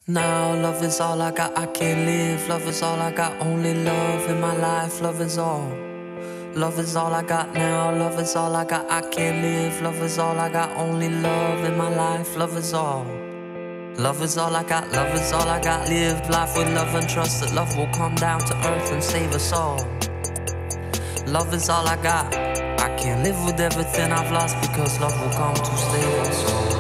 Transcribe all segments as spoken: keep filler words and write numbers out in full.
Now love is all I got, I can't live. Love is all I got, only love in my life. Love is all. Love is all I got now, love is all I got, I can't live. Love is all I got, only love in my life. Love is all. Love is all I got, love is all I got. Live life with love and trust that love will come down to earth and save us all. Love is all I got. I can't live with everything I've lost because love will come to save us all.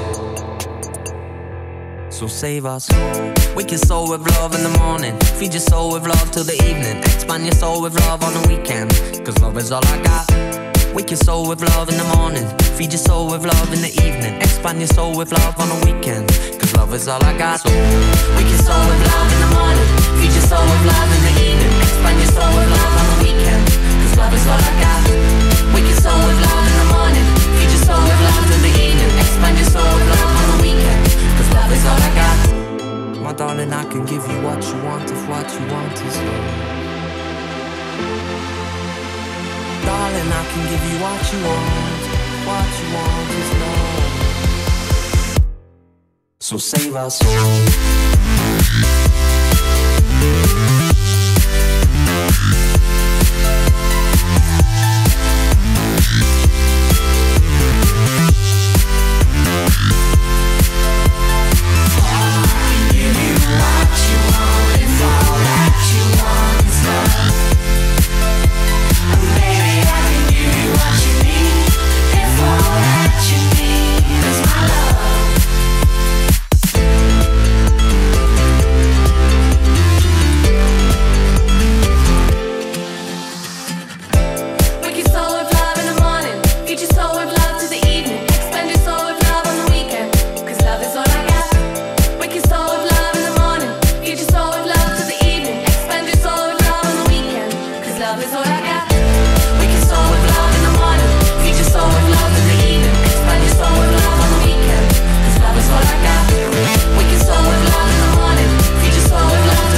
So save our soul. Wake your soul with love in the morning. Feed your soul with love till the evening. Expand your soul with love on the weekend, cause love is all I got. Wake your soul with love in the morning. Feed your soul with love in the evening. Expand your soul with love on the weekend, cause love is all I got. So wake your soul with love in the morning. Feed your soul with love in the evening. Expand your soul with love on the weekend, cause love is all I got. Wake your soul with love in the morning. Feed your soul with love in the evening. Expand your soul with love on the weekend, cause love is all I got. My darling, I can give you what you want if what you want is love. Darling, I can give you what you want. What you want is love. So save our soul.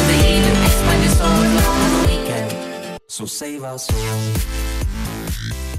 So save our soul.